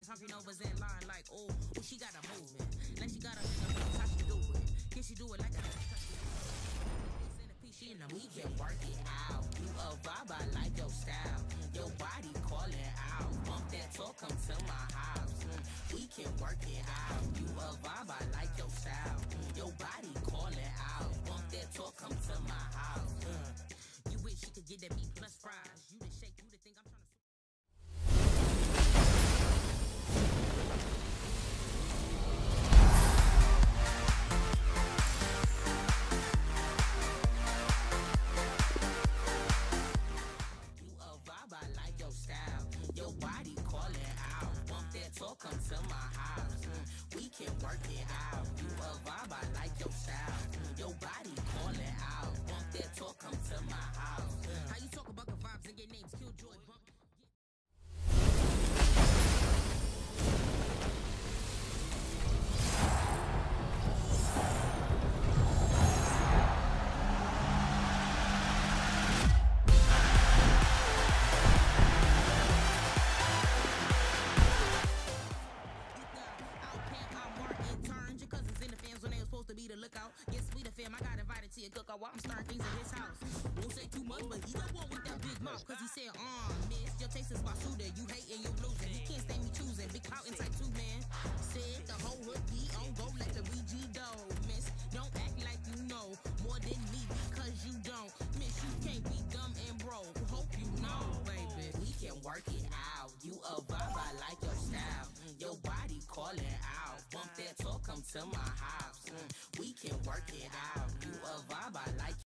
Humping overs in line like, oh, she got a movement. Like she got a how she do it. Can she do it like a we can work it out. You a vibe, I like your style. Your body calling out. Bump that talk, come to my house. We can work it out. You a vibe, I like your style. Your body calling out. Bump that talk, come to my house. You wish you could get that meat plus fries. You the shake, you the thing I'm trying to. Your body calling out. Bump that talk, come to my house. We can work it out. You a vibe, I like your style. Your body calling out. Bump that talk, come to my house. How you talk about the vibes and your name's Killjoy? Bump. Be the lookout. Yes, we the fam. I got invited to your cookout while I'm starting things in his house. Won't say too much, but he the one with that big mouth. Cause he said, miss, your taste is my shooter. You hating, you losing. He can't stay me choosing. Big clout and type 2, man. Said the whole hood be on go like the BG dough. Miss, don't act like you know more than me because you don't. Miss, you can't be dumb and broke. Hope you know, baby. We can work it out. You a vibe, I like your style. Your body calling out. Bump that talk, come to my house. We can work it out. You a vibe, I like